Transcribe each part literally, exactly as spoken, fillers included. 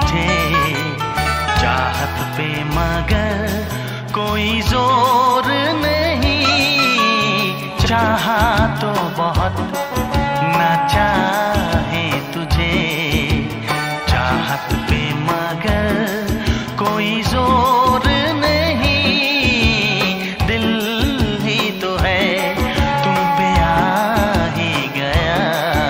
तुझे चाहत पे मगर कोई जोर नहीं। चाहा तो बहुत ना चाहे तुझे चाहत पे मगर कोई जोर नहीं। दिल ही तो है तुम पे आ ही गया।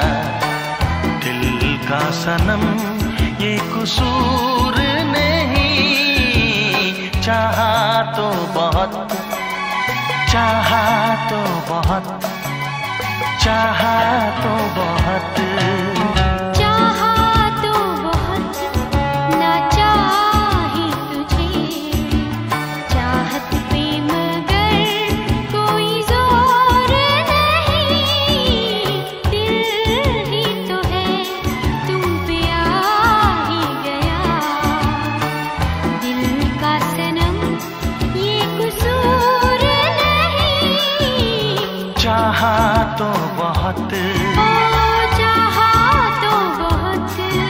दिल का सनम ये कसूर नहीं। चाहा तो बहुत चाहा तो बहुत चाहा तो बहुत चाहा तो बहुत ना चाहे तुझे चाहत पे मगर कोई जोर नहीं। दिल ही तो है तुम पे आ ही गया। दिल का सनम ये कसूर नहीं। चाहा तो बहुत चाहा तो बहुत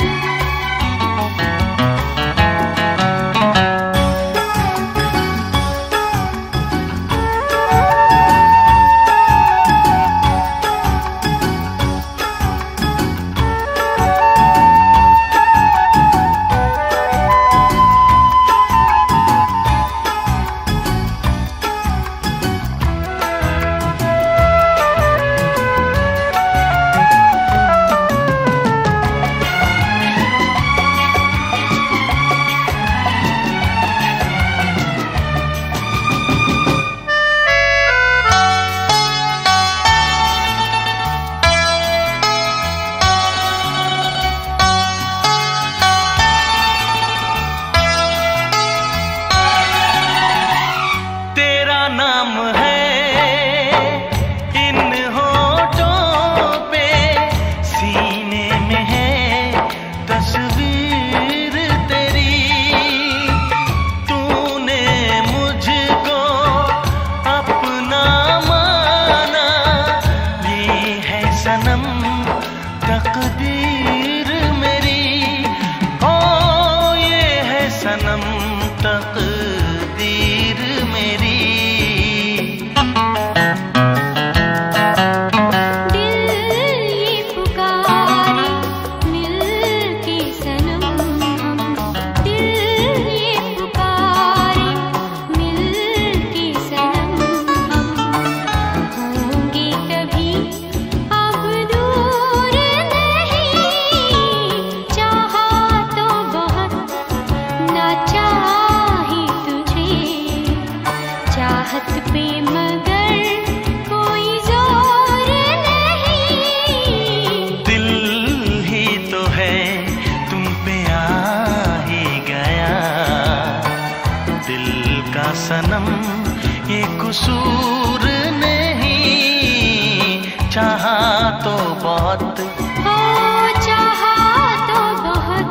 नाम है इन होठों पे सीने में है तस्वीर तेरी। तूने मुझको अपना माना ये है सनम तकदीर मेरी। ओ ये है सनम तकदीर मेरी। चाहत पे मगर कोई जोर नहीं। दिल ही तो है तुम पे आ ही गया। दिल का सनम ये कसूर नहीं। चाहा तो बहुत चाहा तो बहुत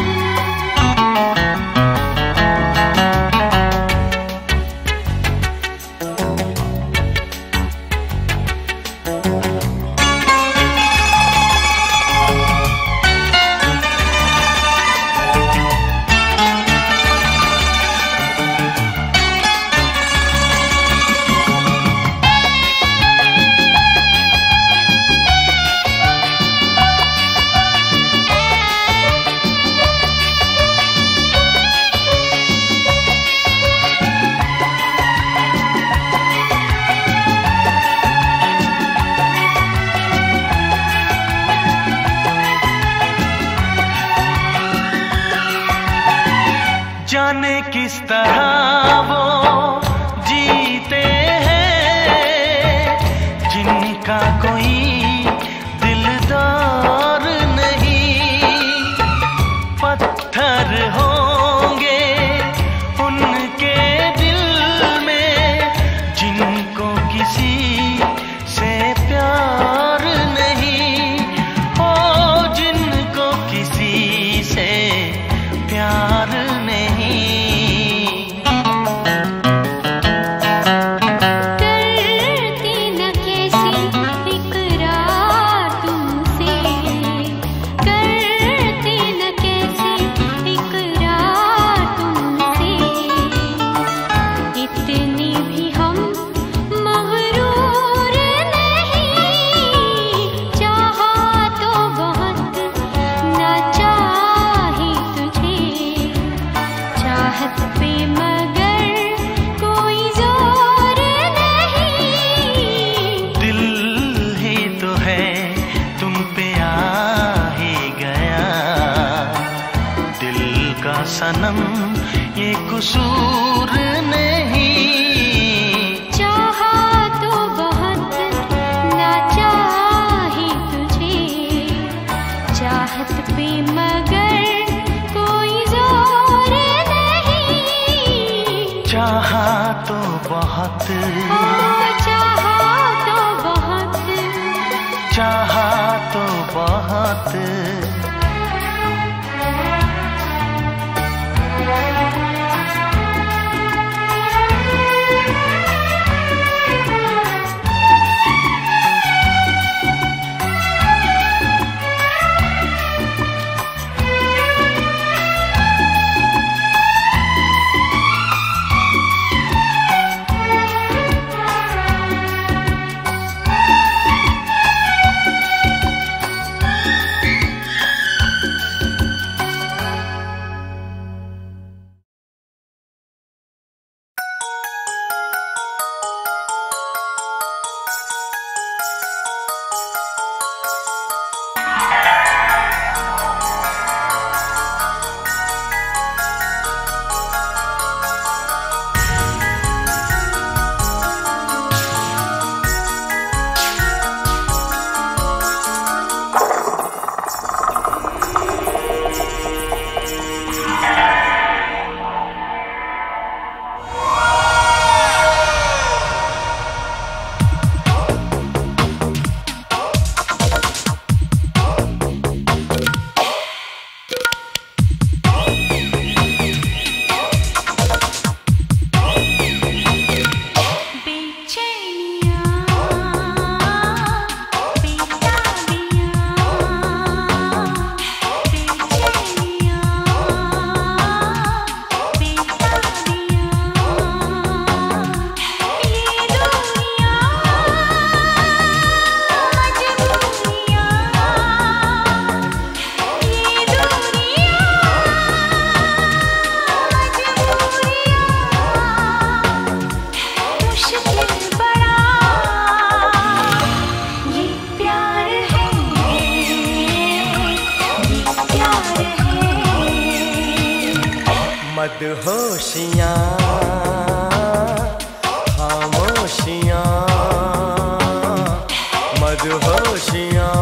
जाने किस तरह वो जीते हैं जिनका कोई दिलदार नहीं। पत्थर होंगे उनके दिल में जिनको किसी से प्यार नहीं। ओ जिनको किसी से प्यार नहीं। चाहत पे मगर कोई जोर नहीं। दिल ही तो है तुम पे आ ही गया, दिल का सनम ये कसूर नहीं। चाहा तो बहुत ना चाही तुझे, चाहत पे मगर कोई जोर नहीं। चाहा तो बहुत, ओ चाहा तो बहुत, चाहा तो बहुत। मदहोशियाँ खामोशियाँ, मदहोशियाँ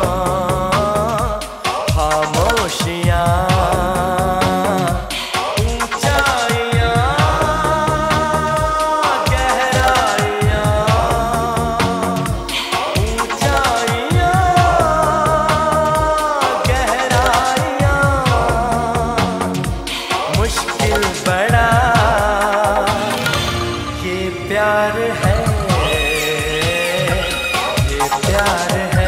खामोशियाँ, ऊंचाइयाँ गहराइयाँ, ऊंचाइयाँ गहराइयाँ, मुश्किल बड़ा ये प्यार है, ये प्यार है।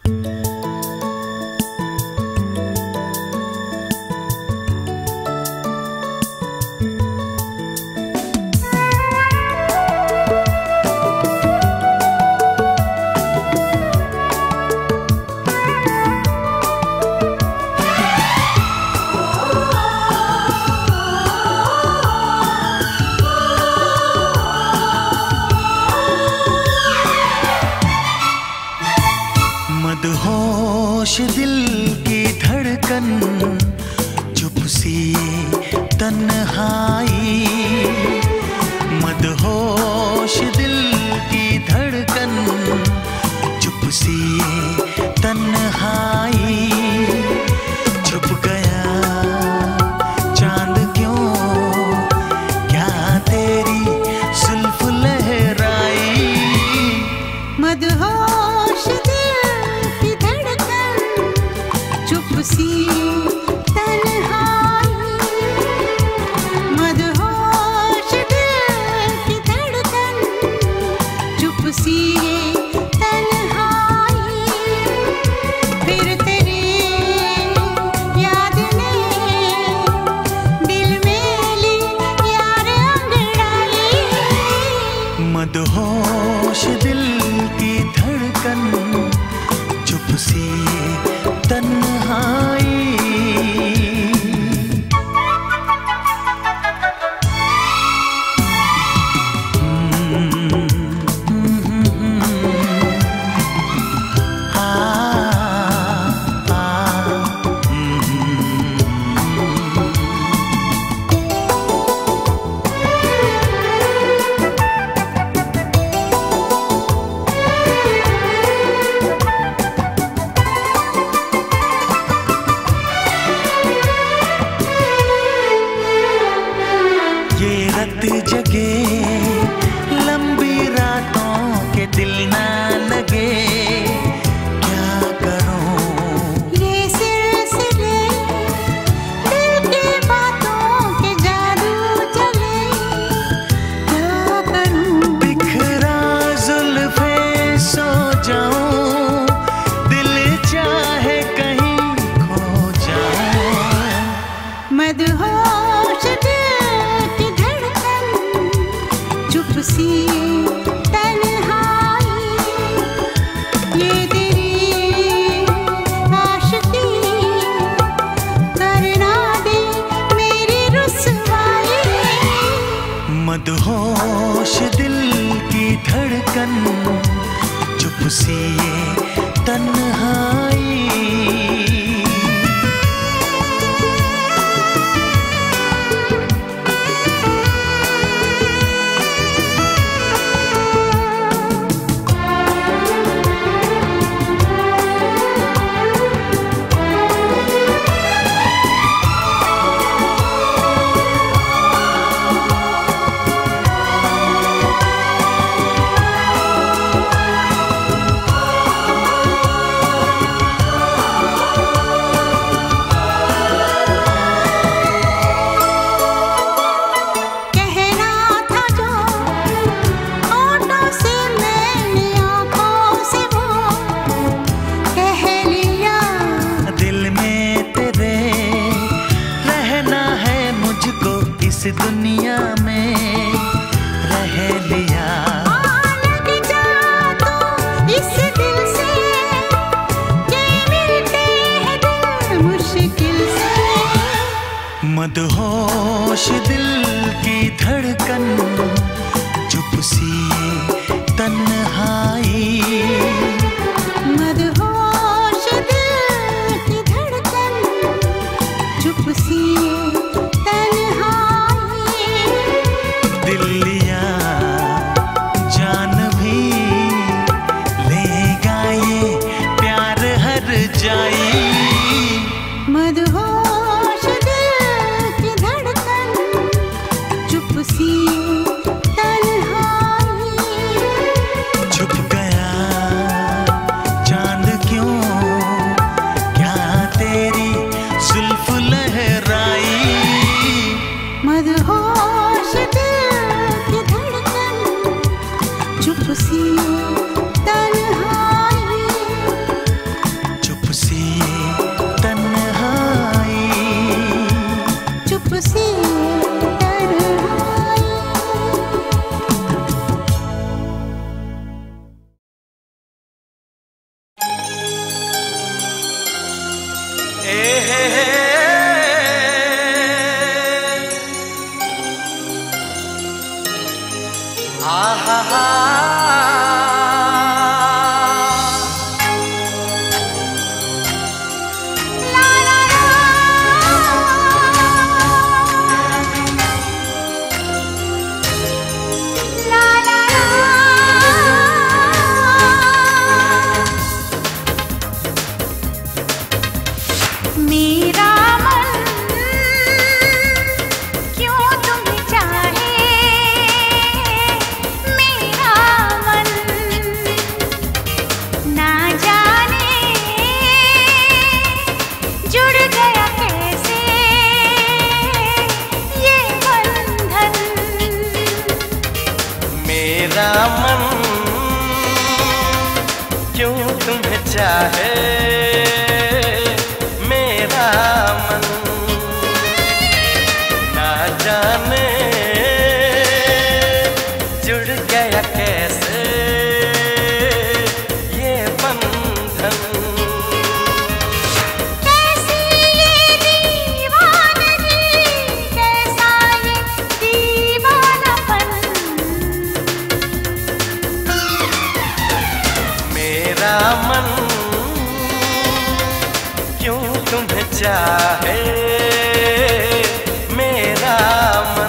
मदहोश दिल की धड़कन, चुप सी तन्हाई। मदहोश दिल की धड़कन, चुप सी तन्हाई। छुप गया चांद क्यों, क्या तेरी जुल्फ लहराई। मदहोश सी तन्हाई, मदहोश दिल की धड़कन, चुप सी तन्हाई। फिर तेरी याद ने दिल में ली यार अंगड़ाई। मदहोश दिल की धड़कन, चुप सी तन्हाई। जगे लंबी रातों के दिल ना लगे, क्या करूं। ये सिलसिले दिल की बातों के जादू चले, क्या करूं। बिखरा जुल्फे सो जाऊं, दिल चाहे कहीं खो जाऊं। मदहोश सी तन्हाई, ये तेरी आशिकी करना दे मेरी रुसवाई। मदहोश दिल की धड़कन, चुप सी तन्हाई। दुनिया में रह लिया। लग जा तो इस दिल से, ये मिलते हैं दिल मुश्किल से। मदहोश दिल की धड़कन, चुप सी तन्हाई। मदहोश दिल की धड़कन, चुप सी तन्हाई। आहा मन क्यों तुम्हें चाहे, मेरा मन ना जाने जुड़ गया कैसे ये बंधन। कैसी ये दीवानगी, कैसा ये दीवानापन, मेरा मन क्यों तुम्हें चाहे, मेरा मन।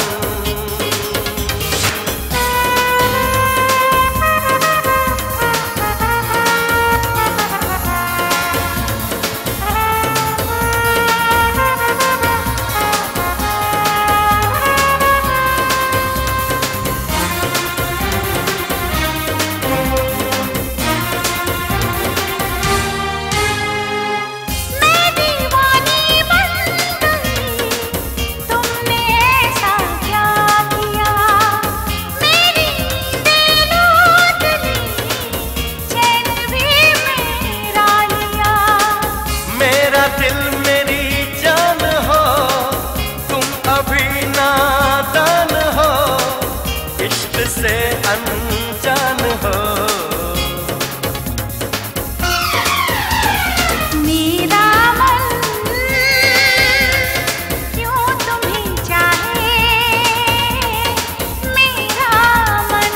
दिल मेरी जान हो, तुम अभी नादान हो, इश्क से अनजान हो। मेरा मन क्यों तुम्हें चाहे, मेरा मन।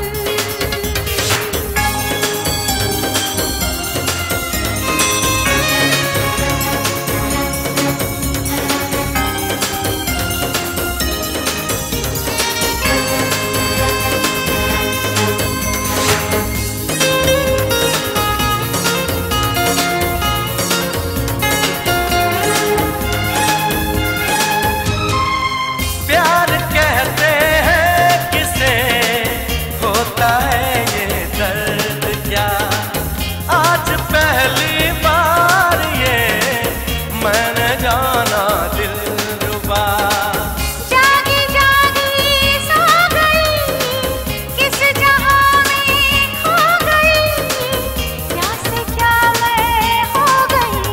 प्यार कहते हैं किसे, होता है ये दर्द क्या, आज पहली बार ये मैंने जाना दिलरुबा। जागी जागी सो गई, किस जहां में खो गई, क्या से क्या मैं हो गई।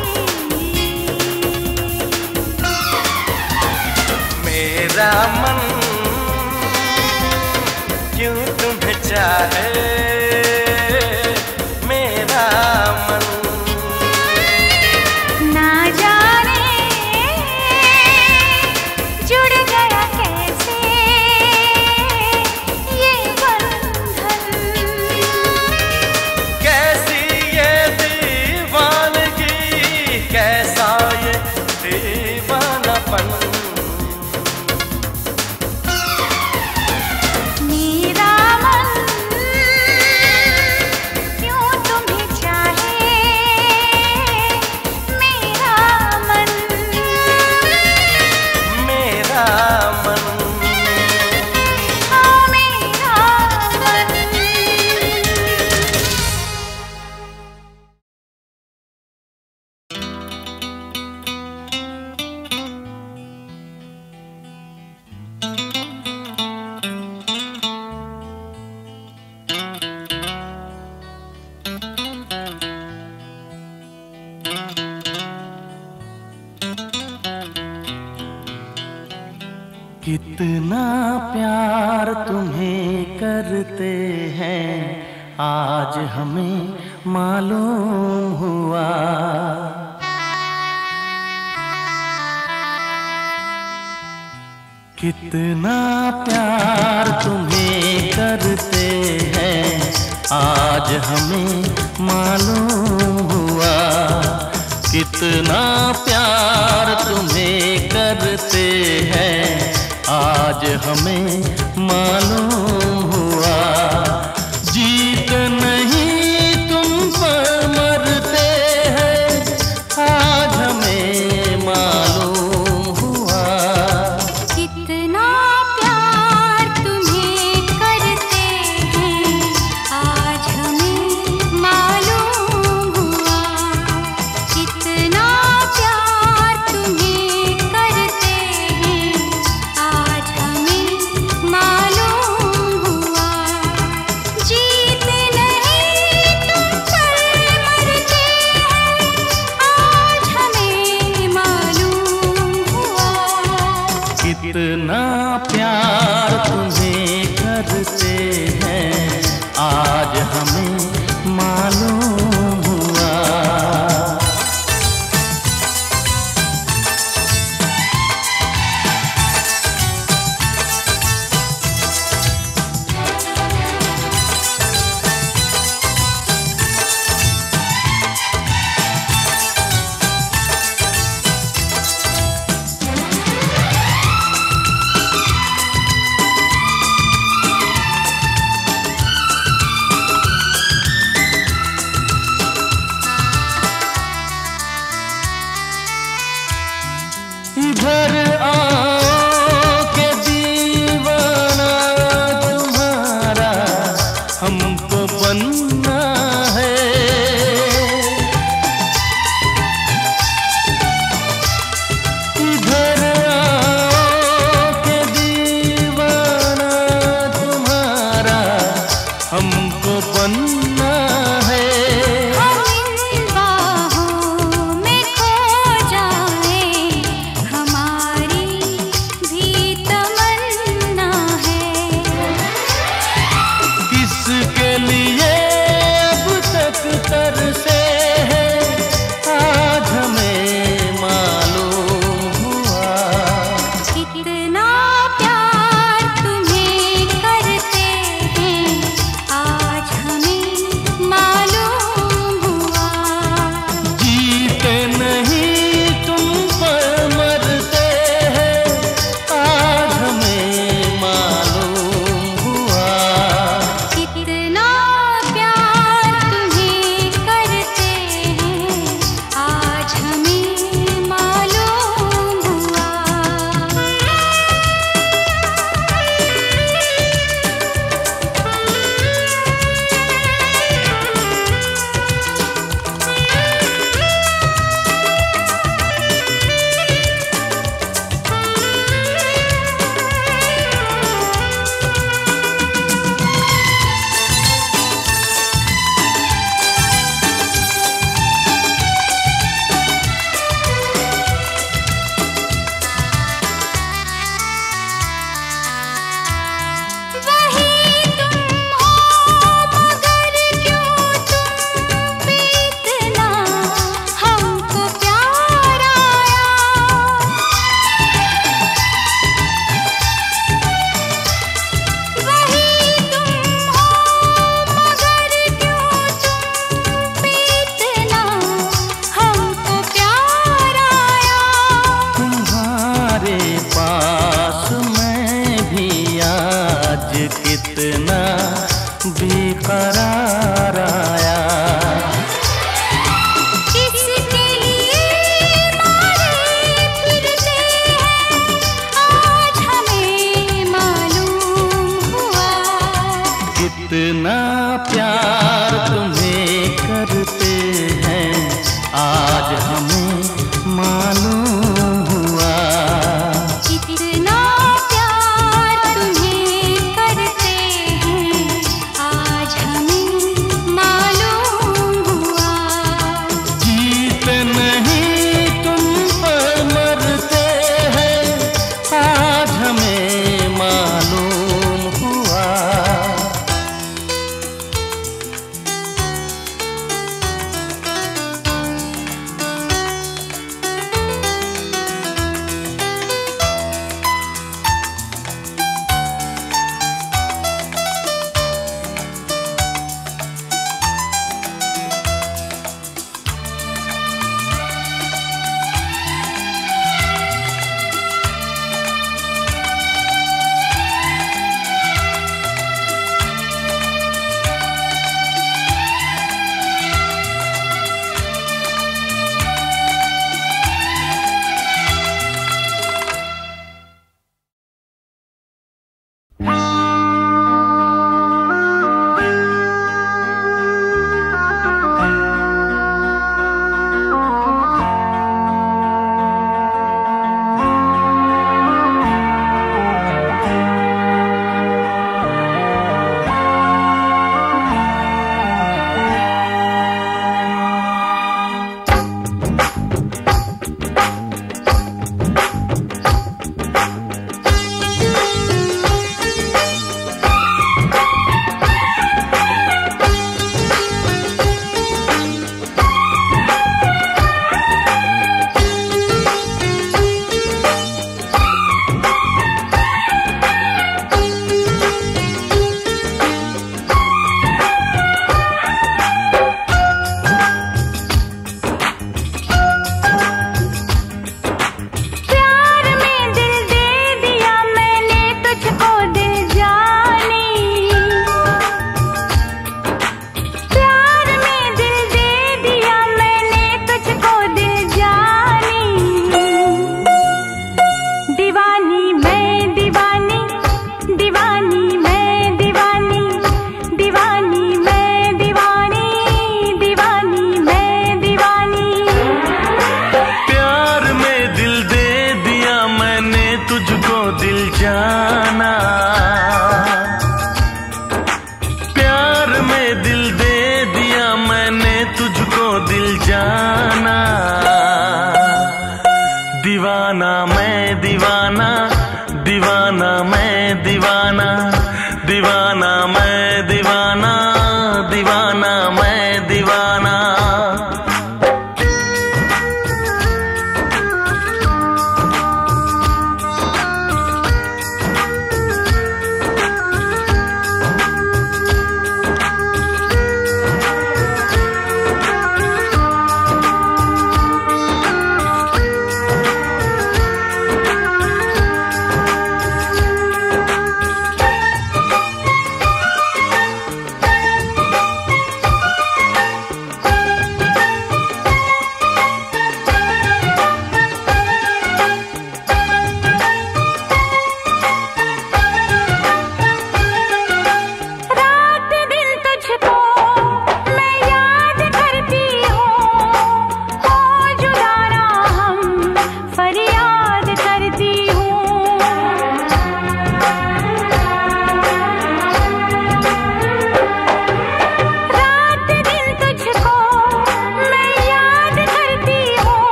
मेरा मन क्यों तुम्हें चाहे, मेरा मन। ना जाने जुड़ गया कैसे ये बंधन, कैसी ये दीवानगी, कैसा ये दीवानापन। मेरा मन क्यों तुम्हें चाहे, मेरा मन। मेरा मन। हाँ मेरा मन। कितना प्यार तुम्हें करते हैं आज हमें मालूम हुआ। कितना प्यार तुम्हें करते हैं आज हमें मालूम हुआ। कितना प्यार तुम्हें करते हैं आज हमें मालूम हुआ। जीत नहीं तुम पर मरते हैं आज हमें मालूम हुआ। कितना प्यार तुम्हें करते हैं आज हमें मालूम हुआ। कितना प्यार तुम्हें करते हैं आज हमें मालूम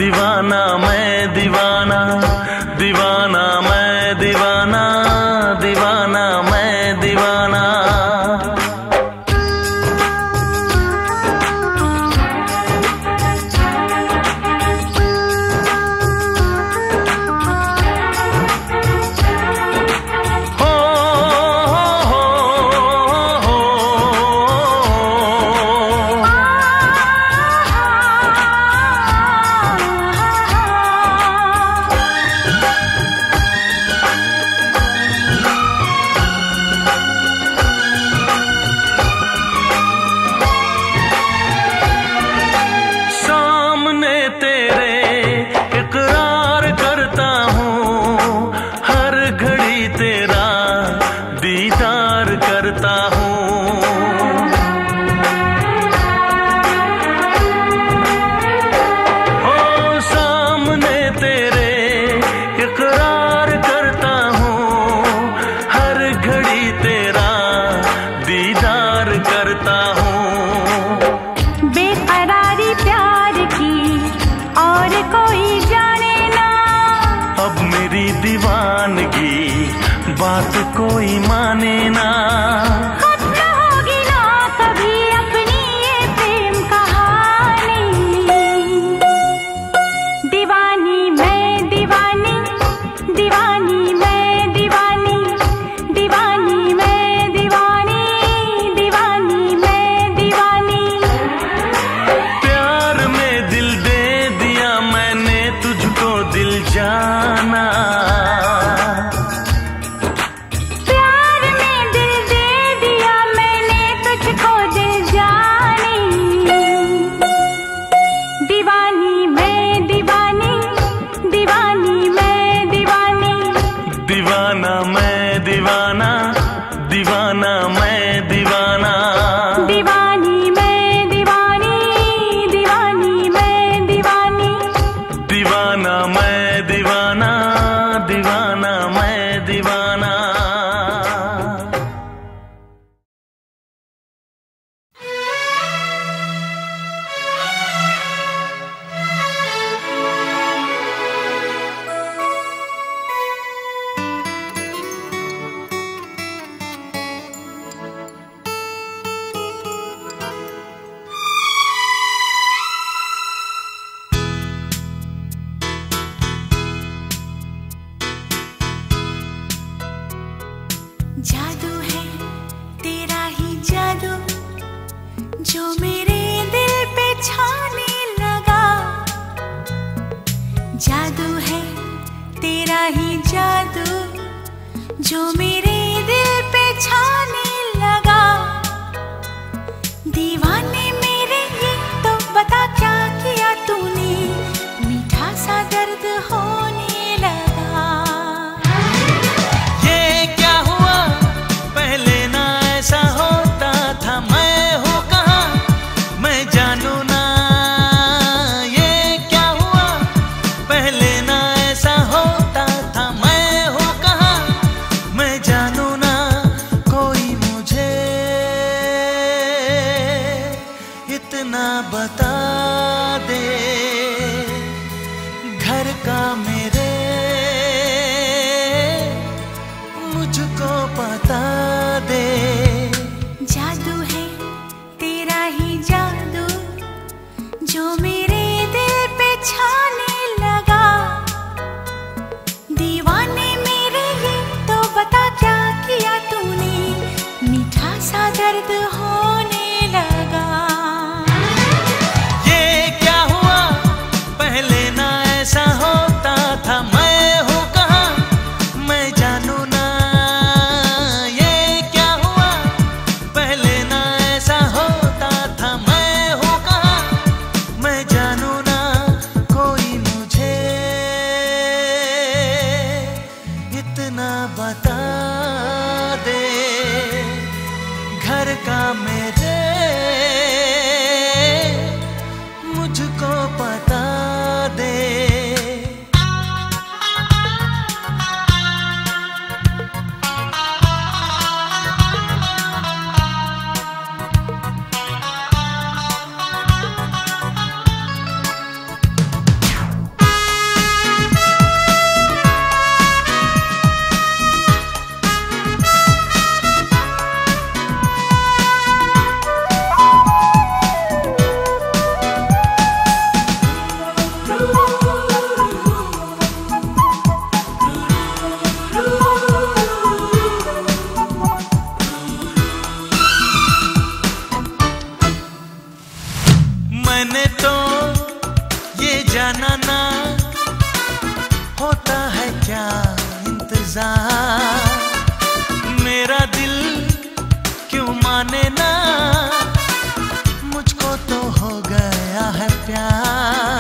दीवाना मैं दीवाना, दीवाना मैं दीवाना, दीवाना मैं दीवाना। बात कोई माने ना, खत्म होगी ना कभी अपनी ये प्रेम कहानी। दीवानी मैं दीवानी, दीवानी मैं दीवानी, दीवानी मैं दीवानी, दीवानी मैं दीवानी। प्यार में दिल दे दिया मैंने तुझको दिल जाना, दीवाना मैं दीवाना, दीवाना मैं दीवाना, दीवानी मैं दीवानी, दीवानी मैं दीवानी, दीवाना मैं दीवाना, दीवाना मैं दीवाना। जादू है तेरा ही जादू जो मेरे दिल पे छाने लगा। जादू है तेरा ही जादू जो मेरे दिल पे छाने लगा। दीवाने मेरे ये तो बता क्या किया तूने, मीठा सा दर्द होने लगा। ऐसा होता था मैं हूँ कहाँ मैं जानू ना, ये क्या हुआ पहले ना ऐसा होता था मैं हूँ कहाँ मैं जानू ना। कोई मुझे इतना बता दे घर का मेरे मुझको पता दे। जादू है तेरा ही जादू जो मेरे दिल पे छाने लगा। दीवाने मेरे ये तो बता क्या किया तूने, मीठा सा दर्द होने लगा। ये क्या हुआ पहले ना ऐसा होता रहना ना, होता है क्या इंतजार, मेरा दिल क्यों माने ना, मुझको तो हो गया है प्यार।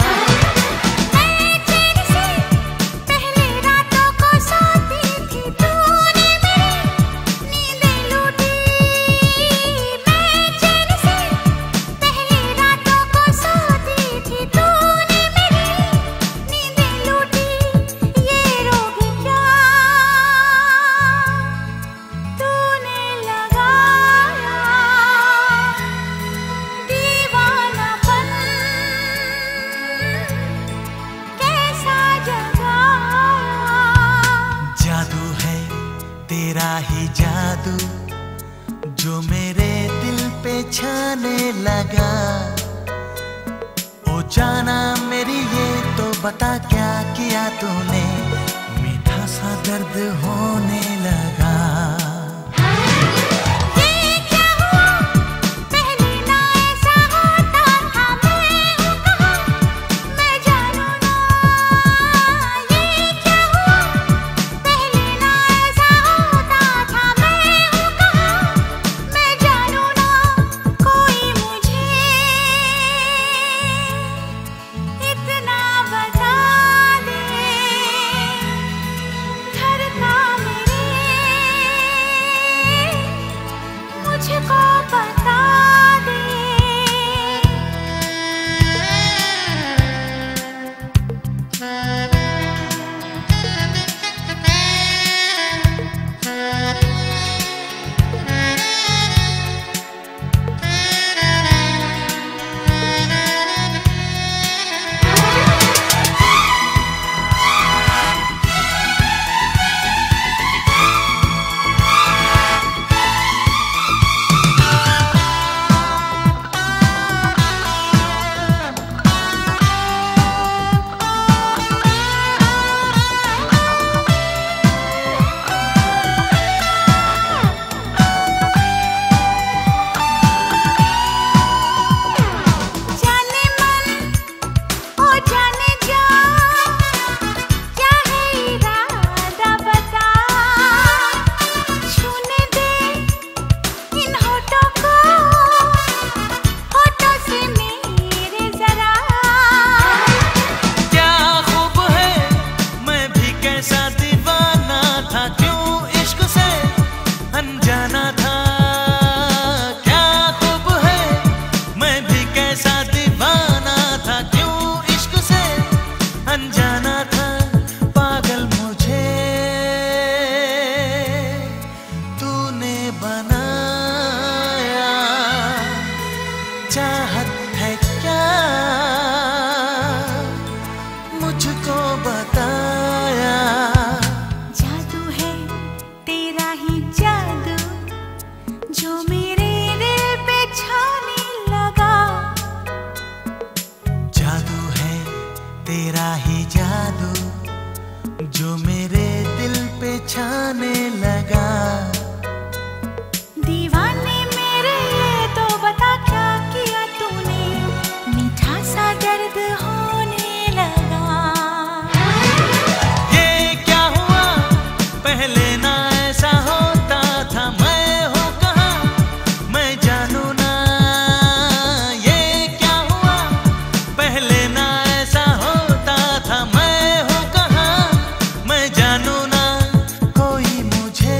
तेरा ही जादू जो मेरे दिल पे छाने लगा, ओ जाना मेरी ये तो बता क्या किया तूने, मीठा सा दर्द होने लगा। चाहत है क्या मुझको बताया, जादू है तेरा ही जादू जो मेरे दिल पे छाने लगा, जादू है तेरा ही जादू जो मेरे दिल पे छाने लगा। दीवाने मेरे ये तो बता क्या किया तूने, मीठा सा दर्द होने लगा। ये क्या हुआ पहले ना ऐसा होता था, मैं हूँ कहाँ मैं जानू ना, ये क्या हुआ पहले ना ऐसा होता था, मैं हूँ कहाँ मैं जानू ना, कोई मुझे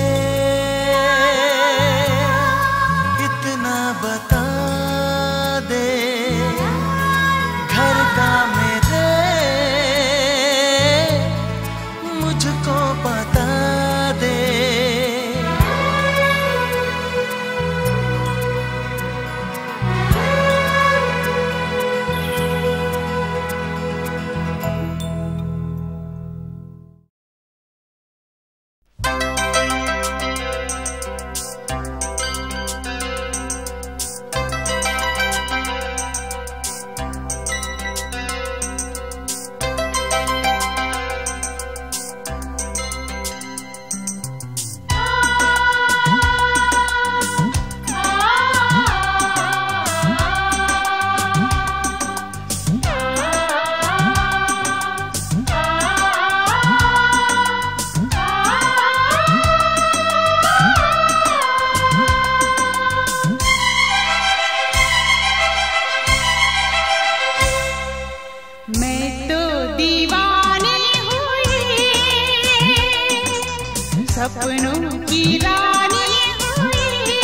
सपनों की रानी हुई,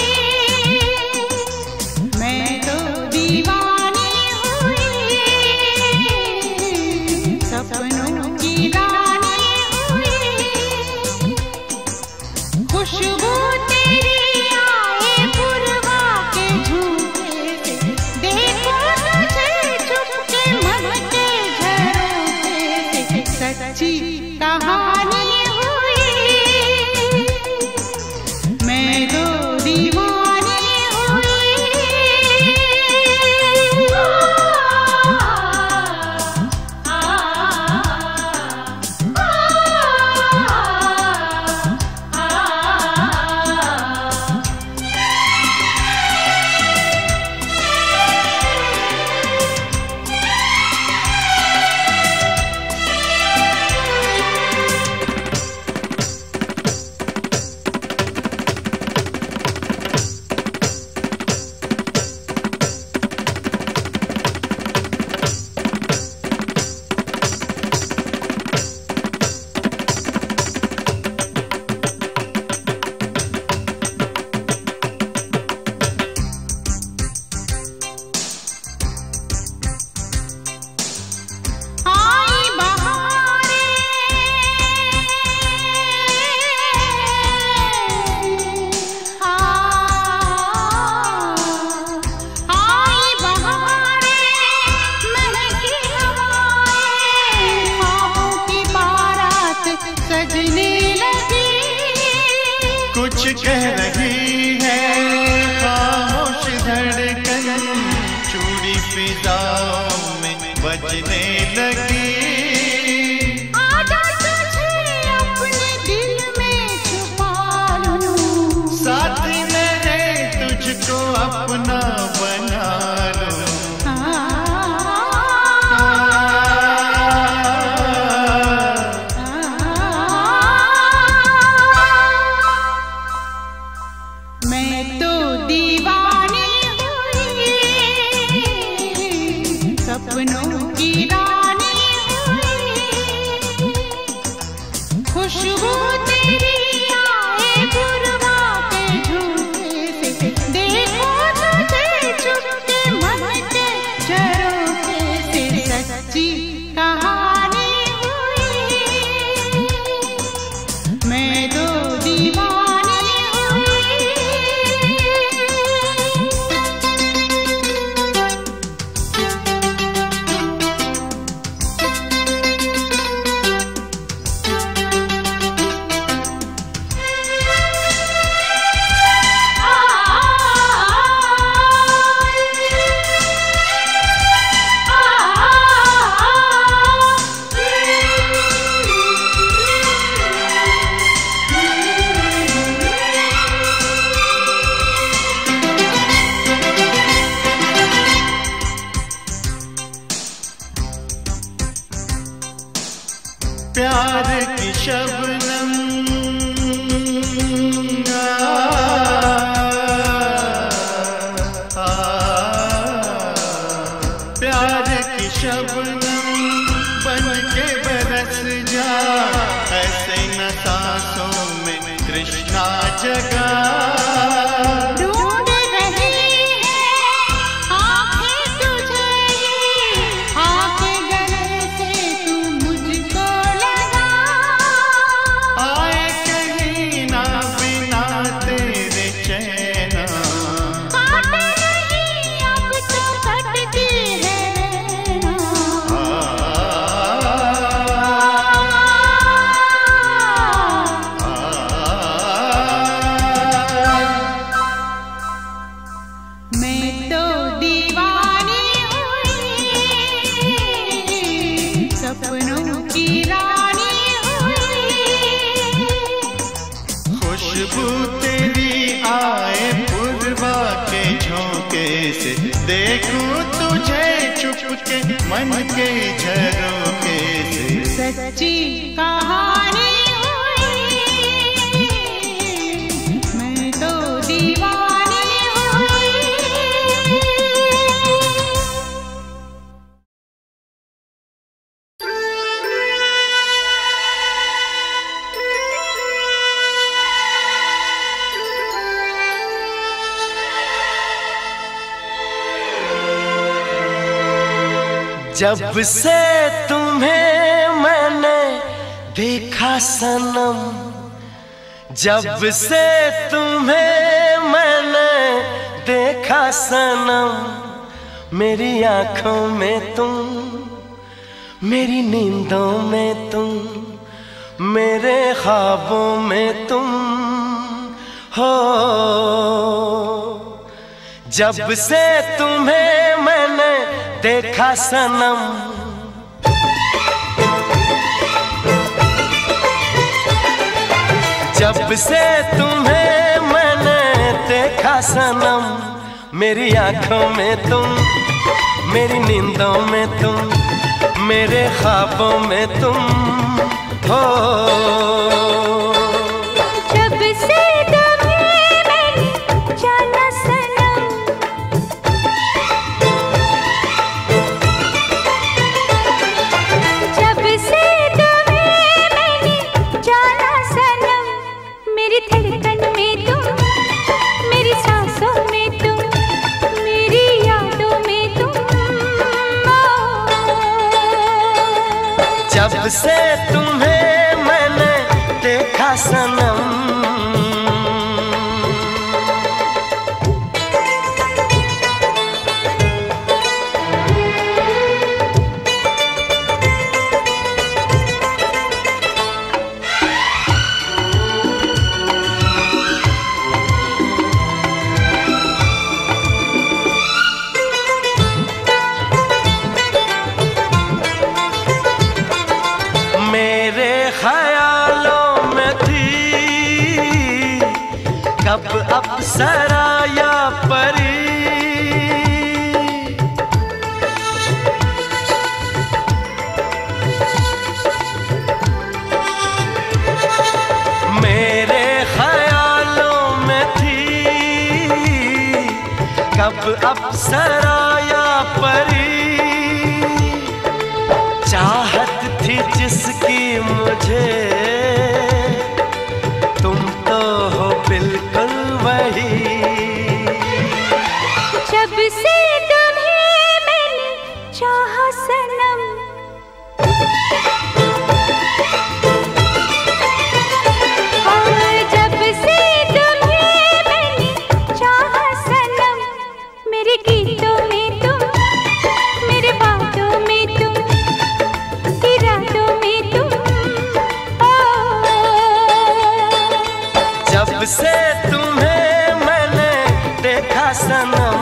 मैं तो दीवानी हुई, सपनों की रानी हुई। खुशबू तेरी आए पुरवा के झूठे से, देखो तुझे चुपके मन के झरोखे से, सच्ची कहानी कुछ कह रही है खामोश धड़कन, चूड़ी फिजाओं में बजने लगी। आजा तुझे अपने दिल में छुपा लूं, साथ मेरे तुझको अपना बना लूं। मैं तो दीवानी हुई, सपनों की रानी हुई। खुशबू तेरी आए पुरवा के झूठे से, देखो तुझे चुपके मन के झरोखे से, सच्ची कहानी हुई, मैं तो दीवानी। प्यार की शबनम आ, आ, प्यार की शबनम बन के बरस जा, ऐसे न सांसों में तृष्णा जगा। मैं तो दीवानी हुई, सपनों की रानी हुई। खुशबू तेरी आए पुरवा के झोंके से, देखूं तुझे चुपके मन के झरोखे से, सच्ची कहानी हुई, मैं तो दीवानी। Thank you. जब से तुम्हें मैंने देखा सनम, जब से तुम्हें मैंने देखा सनम, मेरी आंखों में तुम, मेरी नींदों में तुम, मेरे ख्वाबों में तुम हो। जब से तुम्हें मैंने देखा सनम, जब से तुम्हें मैंने देखा सनम, मेरी आंखों में तुम, मेरी नींदों में तुम, मेरे ख्वाबों में तुम हो। जब से तुम्हें मैंने जाना सनम, जब से तुम्हें मैंने जाना सनम, मेरी धड़कन में तुम, मेरी सांसों में तुम, मेरी यादों में तुम हो। जब से तुम्हें मैंने देखा सनम, मेरे ख्यालों में थी कब अप्सरा या परी, मेरे ख्यालों में थी कब अप्सरा या परी, चाहत थी जिसकी मुझे, तुम तो हो बिल्कुल वही। जब से तुम्हें मैंने चाहा सनम, और जब से तुम्हें मैंने चाहा सनम, मेरे गीतों में तुम, मेरे बातों में तुम, इरादों में तुम हो। जब से तुम्हें मैंने देखा सनम,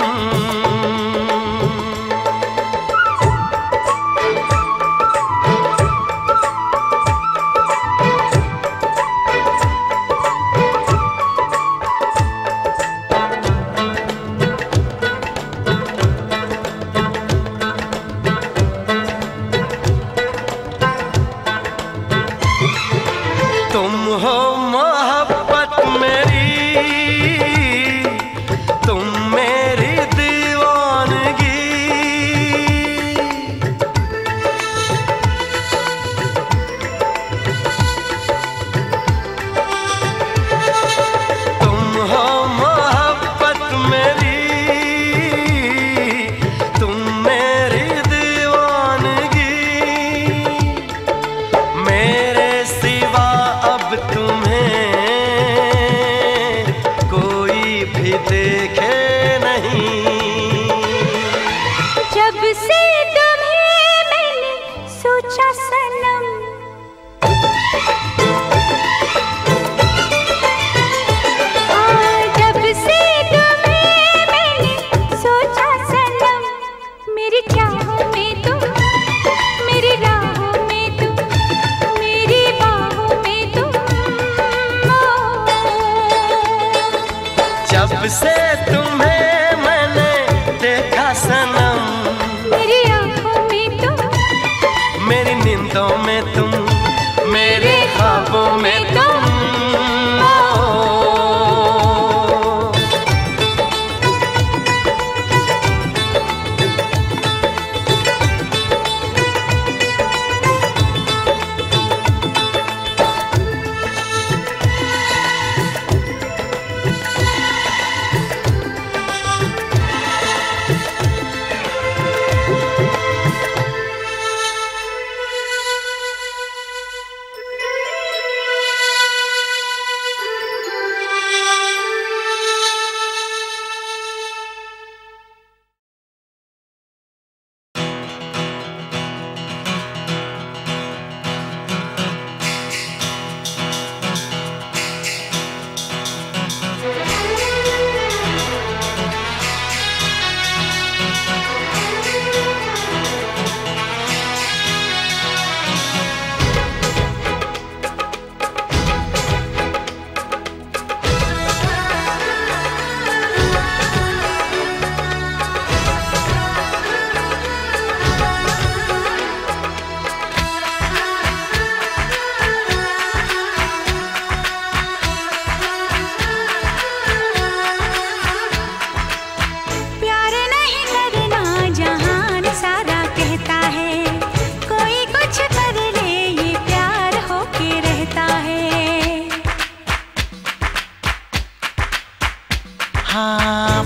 तुम हो मोहब्बत मेरी, तुम मेरी दीवानगी, तुम हो मोहब्बत मेरी, तुम मेरी दीवानगी, मेरे सिवा अब तुम्हें कोई भी देखे नहीं। जब से तुम्हें मैंने सोचा सनम, और जब से तुम्हें मैंने सोचा सनम, मेरी चाहों में तुम, मेरी राहों में तुम, मेरी बाहों में तुम हो। जब से तुम्हें मैंने देखा सनम, मेरी आंखों में तुम, मेरी नींदों में तुम, मेरे ख्वाबों में तुम हो।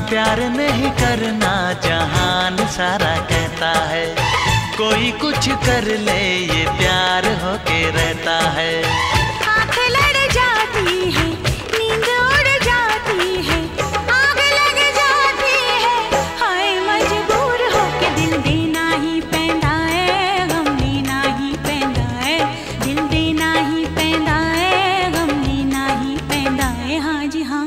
प्यार नहीं करना जहान सारा कहता है, कोई कुछ कर ले ये प्यार होके रहता है। आँख लड़ जाती है, नींद उड़ जाती है, आग लग जाती है, हाय मजबूर होके दिल देना ही पैंदा है, गम लेना ही पैंदा है, दिल देना ही पैंदा है, गम लेना ही पैंदा है, हाँ जी हाँ।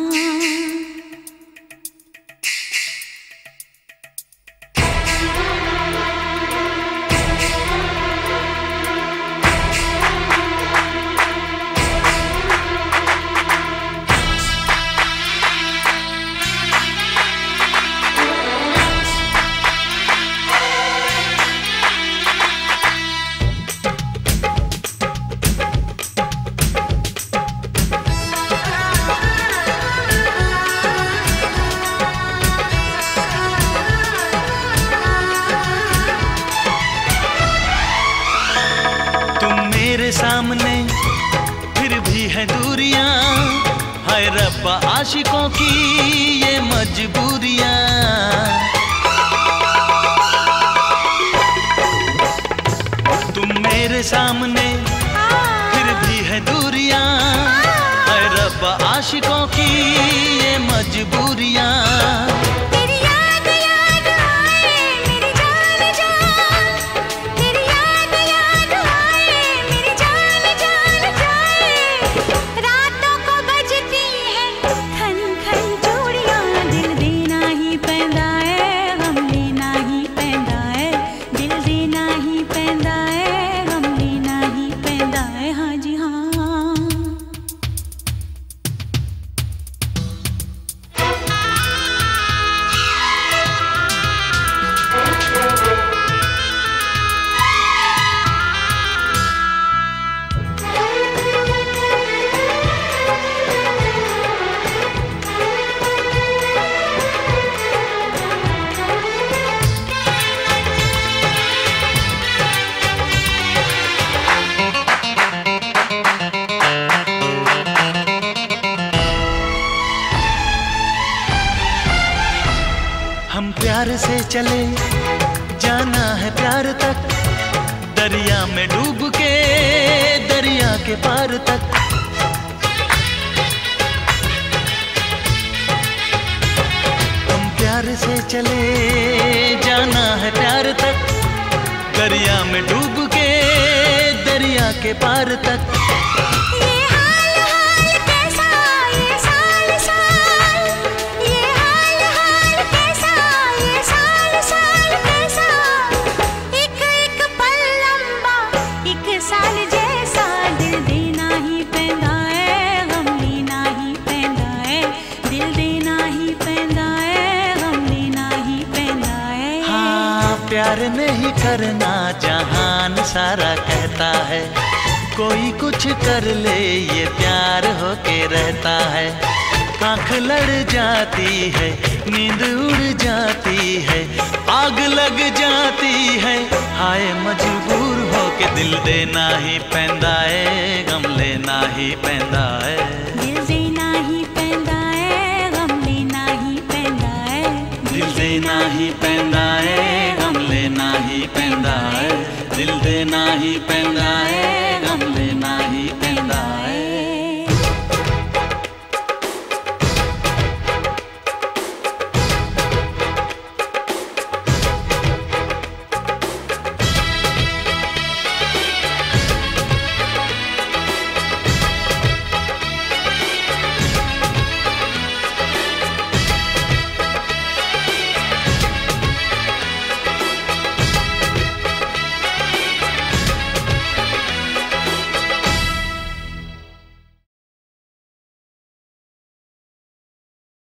मेरे सामने फिर भी है दूरियां, हाय रब्बा आशिकों की ये मजबूरियां। तुम मेरे सामने फिर भी है दूरियां, हाय रब्बा आशिकों की ये मजबूरियां। हम प्यार से चले जाना है प्यार तक, दरिया में डूब के दरिया के पार तक। हम प्यार से चले जाना है प्यार तक, दरिया में डूब के दरिया के पार तक। प्यार नहीं करना जहान सारा कहता है, कोई कुछ कर ले ये प्यार होके रहता है। आँख लड़ जाती है, नींद उड़ जाती है, आग लग जाती है, हाय मजबूर होके दिल देना ही पैंदा है, गम लेना ही पैंदा है। दिल देना ही पैंदा है, गम लेना ही पैंदा है, दिल देना ही पैंदा है।